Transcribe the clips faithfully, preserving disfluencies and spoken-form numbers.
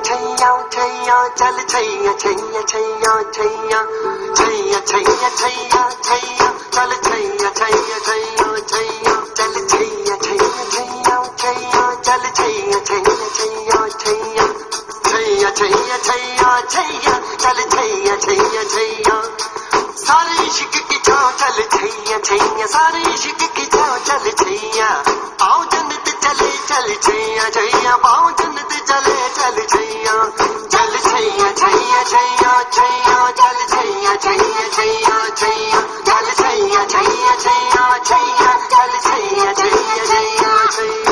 छैया छैया चल छैया छैया छैया छैया छैया छैया छैया छैया चल छैया छैया छैया छैया चल छैया छैया छैया छैया चल छैया छैया छैया छैया छैया छैया छैया छैया चल छैया छैया छैया सारे इश्क की छाँव चल छैया छैया सारे इश्क की छाँव चल छैया आओ जन्नत चले चल छैया छैया पाओ जन्नत चले चल छैया चल छैया छैया छैया छैया चल छैया छैया छैया छैया चल छैया छैया छैया छैया चल छैया छैया छैया छैया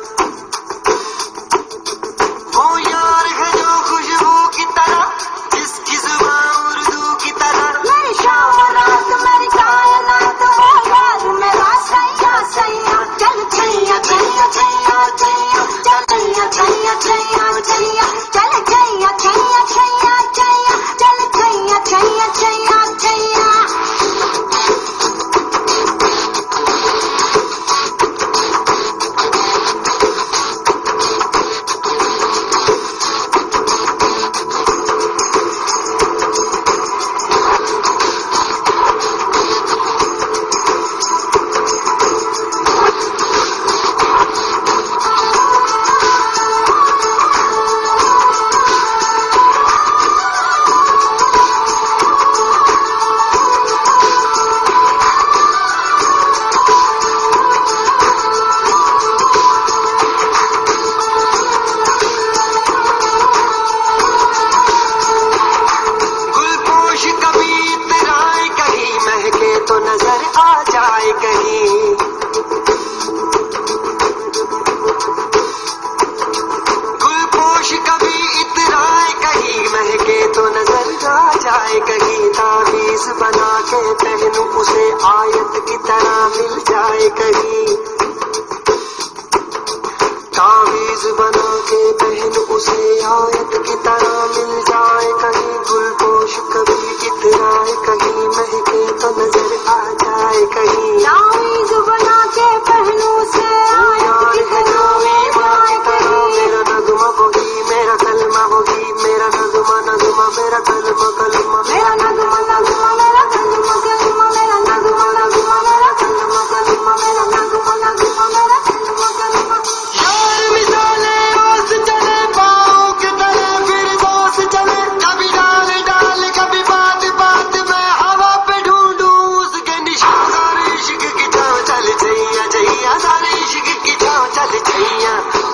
वो यार है जो खुशबू की तरह जिसकी जुबान उर्दू की तरह मेरी शाम रात मेरी कायनात वो यार मेरा सैया सैया चल छैया छैया छैया छैया चल छैया छैया छैया चल छैया छैया छैया छैया चल छैया छैया छैया छैया तो नजर आ जाए कहीं गुलपोश कभी इतराए कहीं महके तो नजर आ जाए कहीं तावीज बना के पहनूं उसे आयत की तरह मिल जाए कहीं तावीज बना के पहनूं उसे आयत की तरह मिल जाए कहीं गुलपोश कभी इतराए कहीं महके तो नजर आ जाए कहीं तावीज़ बना के पहनूं से आयत की तरह मिल जाए कहीं मेरा नगमा वही मेरा कलमा वही मेरा नगमा नगमा मेरा कलमा कलमा मेरा नगमा नगमा मेरा कलमा कलमा मेरा नगमा नगमा मेरा कलमा कलमा मेरा नगमा नगमा मेरा कलमा कलमा यार मिसाले बस चले पाँव की तरह फिर बस चले कभी डाल डाल कभी बात बात में हवा पे ढूंढूं उसके निशान सारे इश्क की छाँव चल छैया छैया सारे इश्क की छाँव चल छैया